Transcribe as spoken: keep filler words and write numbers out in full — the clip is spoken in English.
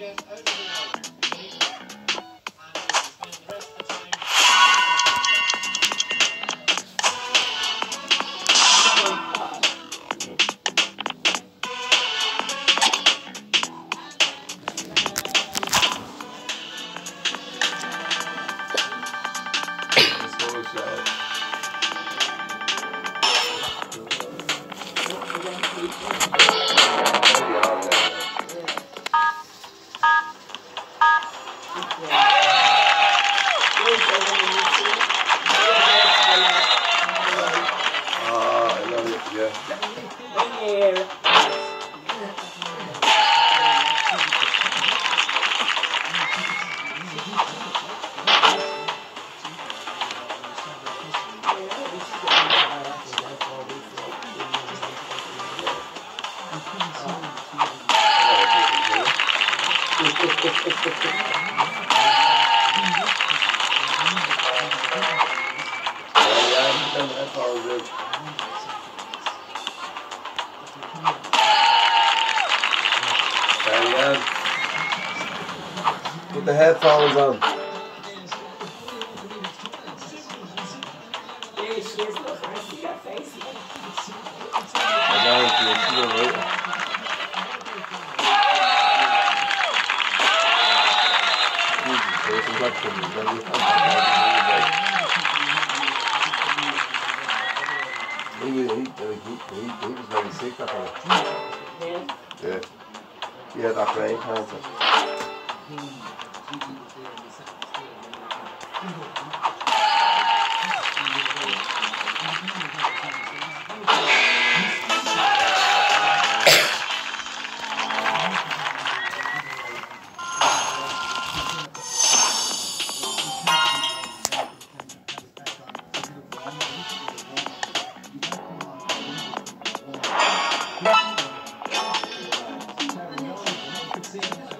Put the headphones on. There she is. Look, I see her face. I know if you're still right. He, he, he, he, he was very sick that time. Yeah. Yeah. He had that brain cancer. See you.